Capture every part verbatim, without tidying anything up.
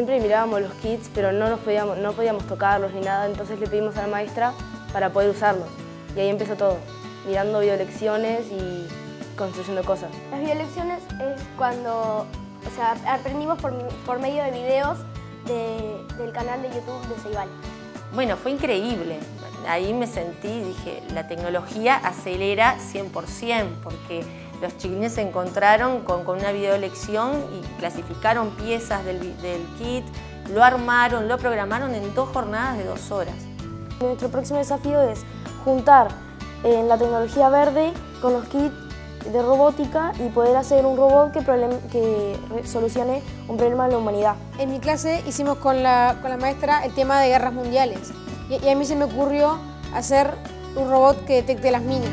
siempre mirábamos los kits, pero no, nos podíamos, no podíamos tocarlos ni nada, entonces le pedimos a la maestra para poder usarlos. Y ahí empezó todo, mirando videolecciones y construyendo cosas. Las videolecciones es cuando, o sea, aprendimos por, por medio de videos de, del canal de YouTube de Ceibal. Bueno, fue increíble. Ahí me sentí, dije, la tecnología acelera cien por cien, porque los chiquilines se encontraron con, con una videolección y clasificaron piezas del, del kit, lo armaron, lo programaron en dos jornadas de dos horas. Nuestro próximo desafío es juntar eh, la tecnología verde con los kits de robótica y poder hacer un robot que, que solucione un problema de la humanidad. En mi clase hicimos con la, con la maestra el tema de guerras mundiales y, y a mí se me ocurrió hacer un robot que detecte las minas.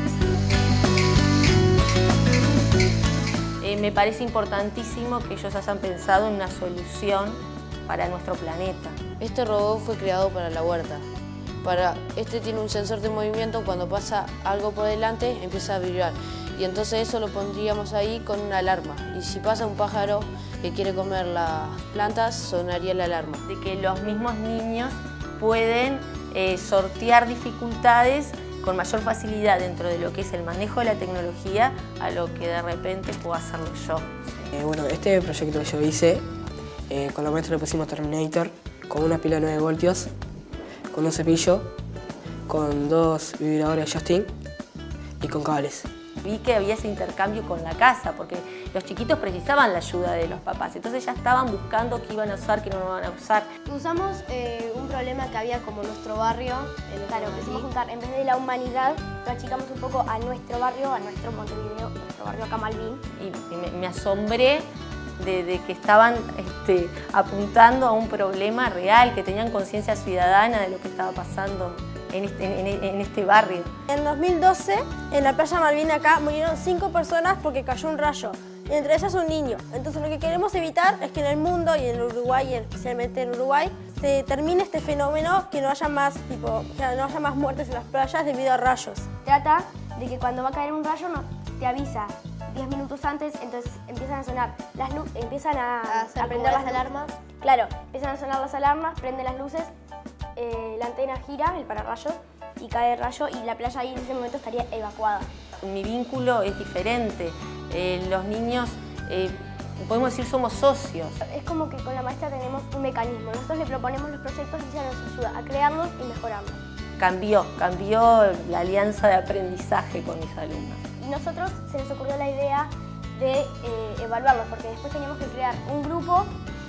Eh, me parece importantísimo que ellos hayan pensado en una solución para nuestro planeta. Este robot fue creado para la huerta. Para, este tiene un sensor de movimiento, cuando pasa algo por delante empieza a vibrar. Y entonces eso lo pondríamos ahí con una alarma. Y si pasa un pájaro que quiere comer las plantas, sonaría la alarma. De que los mismos niños pueden eh, sortear dificultades con mayor facilidad dentro de lo que es el manejo de la tecnología a lo que de repente puedo hacerlo yo. Eh, bueno, este proyecto que yo hice, eh, con la maestra le pusimos Terminator, con una pila de nueve voltios, con un cepillo, con dos vibradores Justin y con cables. Vi que había ese intercambio con la casa, porque los chiquitos precisaban la ayuda de los papás, entonces ya estaban buscando qué iban a usar, qué no iban a usar. Usamos eh, un problema que había como nuestro barrio, en claro, quisimos juntar, en vez de la humanidad, lo achicamos un poco a nuestro barrio, a nuestro Montevideo, nuestro barrio acá Malvin. Y me, me asombré de, de que estaban este, apuntando a un problema real, que tenían conciencia ciudadana de lo que estaba pasando en este, en, en este barrio. En dos mil doce, en la playa Malvin acá, murieron cinco personas porque cayó un rayo, y entre ellas un niño. Entonces lo que queremos evitar es que en el mundo, y en Uruguay, y especialmente en Uruguay, se termine este fenómeno, que no haya más, tipo, que no haya más muertes en las playas debido a rayos. Trata de que cuando va a caer un rayo no, te avisa diez minutos antes, entonces empiezan a sonar las luces, empiezan a, a, a prender las alarmas. Claro, empiezan a sonar las alarmas, prenden las luces, eh, la antena gira, el pararrayos, y cae el rayo y la playa ahí en ese momento estaría evacuada. Mi vínculo es diferente. Eh, los niños, eh, podemos decir, somos socios. Es como que con la maestra tenemos un mecanismo. Nosotros le proponemos los proyectos y ella nos ayuda a crearlos y mejorarlos. Cambió, cambió la alianza de aprendizaje con mis alumnos. Y nosotros se nos ocurrió la idea de eh, evaluarlos, porque después teníamos que crear un grupo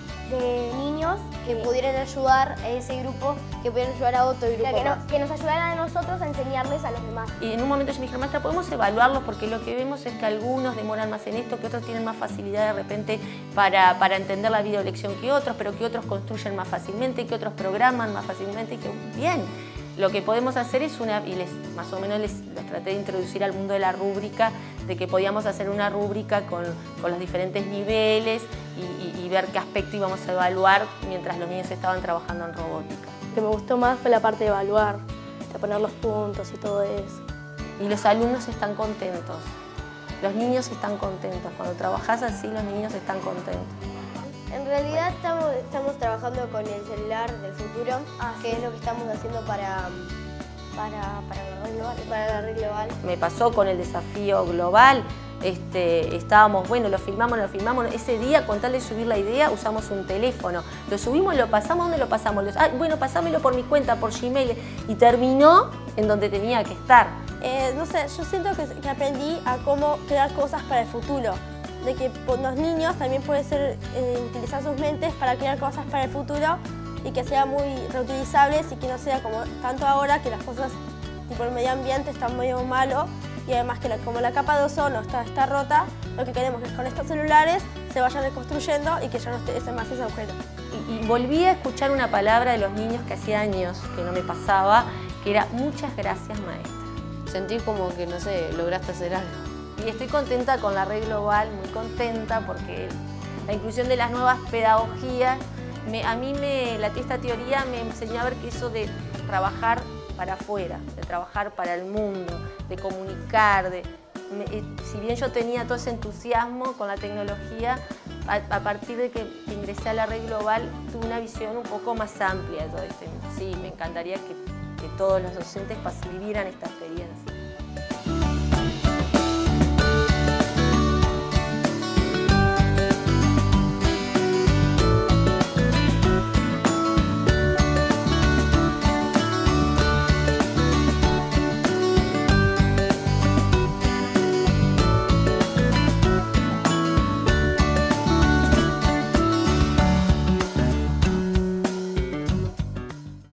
de niños que pudieran ayudar a ese grupo, que pudieran ayudar a otro grupo. Que, no, que nos ayudaran a nosotros a enseñarles a los demás. Y en un momento yo me dije, maestra, podemos evaluarlos porque lo que vemos es que algunos demoran más en esto, que otros tienen más facilidad de repente para, para entender la videolección que otros, pero que otros construyen más fácilmente, que otros programan más fácilmente. Y que bien, lo que podemos hacer es una, y les, más o menos les, les traté de introducir al mundo de la rúbrica, de que podíamos hacer una rúbrica con, con los diferentes niveles y, y, y ver qué aspecto íbamos a evaluar mientras los niños estaban trabajando en robótica. Lo que me gustó más fue la parte de evaluar, de poner los puntos y todo eso. Y los alumnos están contentos, los niños están contentos. Cuando trabajás así, los niños están contentos. En realidad estamos, estamos trabajando con el celular del futuro, ah, que sí. es lo que estamos haciendo para, para, para, la red global, para la red global. Me pasó con el desafío global, este, estábamos, bueno, lo filmamos, lo filmamos, ese día con tal de subir la idea usamos un teléfono, lo subimos, lo pasamos, ¿dónde lo pasamos? Los, ah, bueno, pasámelo por mi cuenta, por Gmail, y terminó en donde tenía que estar. Eh, no sé, yo siento que, que aprendí a cómo crear cosas para el futuro. De que los niños también pueden ser, eh, utilizar sus mentes para crear cosas para el futuro y que sean muy reutilizables y que no sea como tanto ahora que las cosas tipo el medio ambiente están muy malo y además que la, como la capa de ozono está, está rota, lo que queremos es que con estos celulares se vayan reconstruyendo y que ya no esté ese más ese agujero. Y, y volví a escuchar una palabra de los niños que hacía años que no me pasaba, que era muchas gracias, maestra. Sentí como que, no sé, lograste hacer algo. Y estoy contenta con la red global, muy contenta porque la inclusión de las nuevas pedagogías, me, a mí me, la, esta teoría me enseñó a ver que eso de trabajar para afuera, de trabajar para el mundo, de comunicar, de, me, si bien yo tenía todo ese entusiasmo con la tecnología, a, a partir de que ingresé a la red global, tuve una visión un poco más amplia de todo esto. Sí, me encantaría que, que todos los docentes vivieran esta experiencia.